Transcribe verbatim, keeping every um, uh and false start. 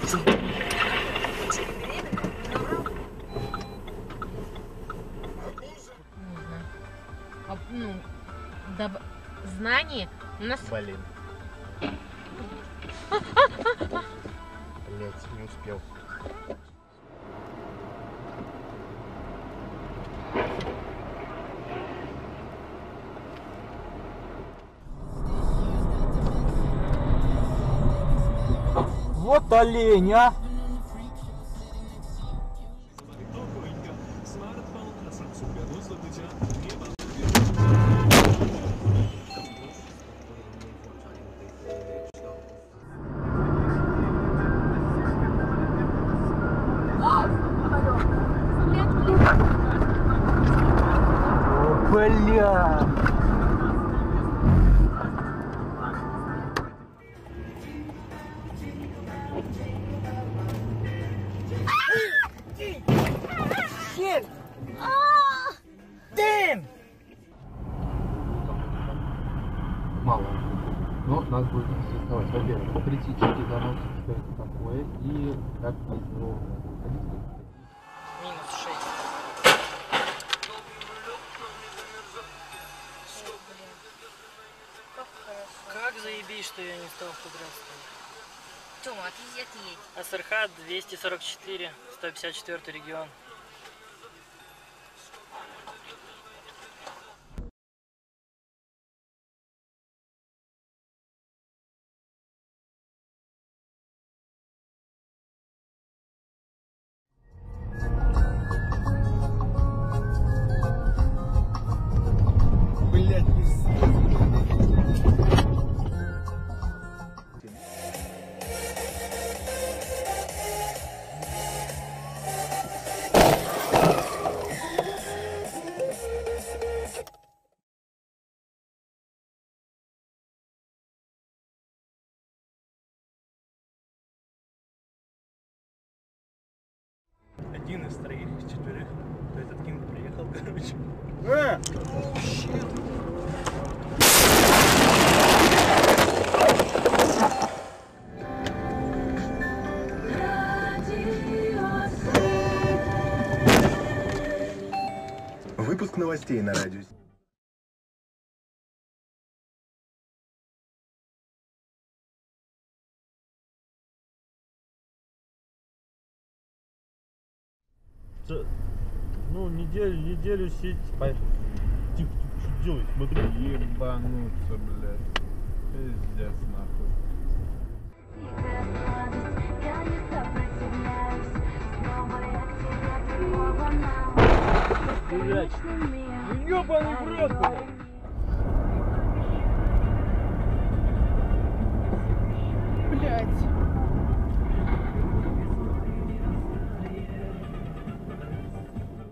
А, ну, доб... знание у нас... Блин. Блять, не успел. Вот олень, а! О, бля! Shit! Damn! Мало. Но нас будет интересовать, во-первых, критический занос, что это такое, и как из него выходить. Минус шесть. Как заебись, что я не стал в подряд. Тёма, отъедь, отъедь. АСРХ двести сорок четыре, сто пятьдесят четвёртый регион. Блять, один из троих, из четверых, то этот Кинг приехал, короче. А! Оу, щит! Выпуск новостей на радио. Ну, неделю, неделю сидеть. Тихо, тихо, что делаешь? Смотри. Ебануться, блядь. Пиздец, нахуй. Блядь. Ну, ёбаный в рот, блядь.